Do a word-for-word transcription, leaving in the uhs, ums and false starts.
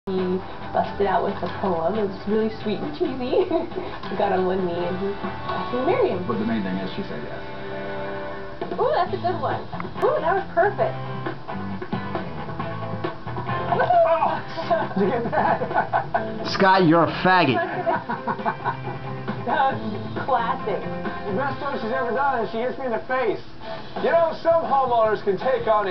He busted out with a poem. It was really sweet and cheesy. He got on one knee and he asked me to marry him. But the main thing is she said yes. Ooh, that's a good one. Ooh, that was perfect. Oh! Did you get that? Scott, you're a faggot. That was classic. The best one she's ever done is she hits me in the face. You know, some homeowners can take on